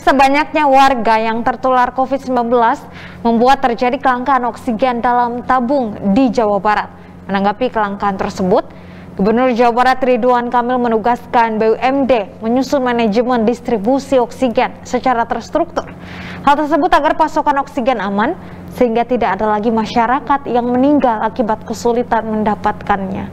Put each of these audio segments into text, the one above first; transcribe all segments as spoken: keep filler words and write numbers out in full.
Terasa banyaknya warga yang tertular COVID sembilan belas membuat terjadi kelangkaan oksigen dalam tabung di Jawa Barat. Menanggapi kelangkaan tersebut, Gubernur Jawa Barat Ridwan Kamil menugaskan B U M D menyusun manajemen distribusi oksigen secara terstruktur. Hal tersebut agar pasokan oksigen aman sehingga tidak ada lagi masyarakat yang meninggal akibat kesulitan mendapatkannya.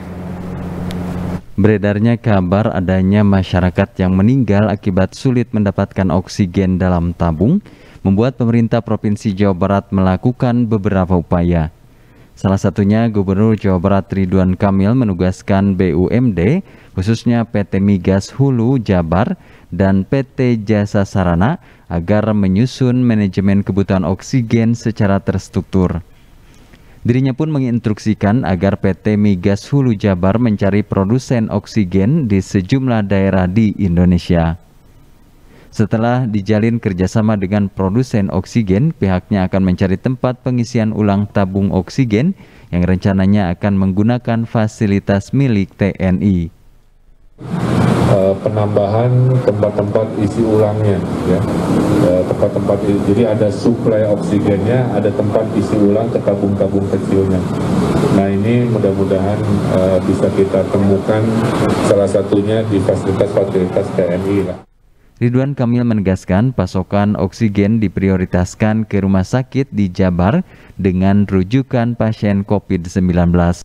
Beredarnya kabar adanya masyarakat yang meninggal akibat sulit mendapatkan oksigen dalam tabung membuat pemerintah Provinsi Jawa Barat melakukan beberapa upaya. Salah satunya Gubernur Jawa Barat Ridwan Kamil menugaskan B U M D, khususnya P T Migas Hulu Jabar dan P T Jasa Sarana agar menyusun manajemen kebutuhan oksigen secara terstruktur. Dirinya pun menginstruksikan agar P T Migas Hulu Jabar mencari produsen oksigen di sejumlah daerah di Indonesia. Setelah dijalin kerjasama dengan produsen oksigen, pihaknya akan mencari tempat pengisian ulang tabung oksigen yang rencananya akan menggunakan fasilitas milik T N I. Penambahan tempat-tempat isi ulangnya, ya, tempat-tempat jadi ada suplai oksigennya, ada tempat isi ulang ke tabung-tabung kecilnya. Nah ini mudah-mudahan uh, bisa kita temukan salah satunya di fasilitas-fasilitas T N I lah. Ridwan Kamil menegaskan pasokan oksigen diprioritaskan ke rumah sakit di Jabar dengan rujukan pasien COVID sembilan belas.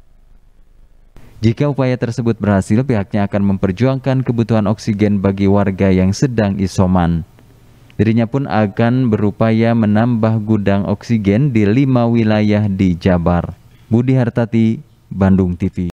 Jika upaya tersebut berhasil, pihaknya akan memperjuangkan kebutuhan oksigen bagi warga yang sedang isoman. Dirinya pun akan berupaya menambah gudang oksigen di lima wilayah di Jabar. Budi Hartati, Bandung T V.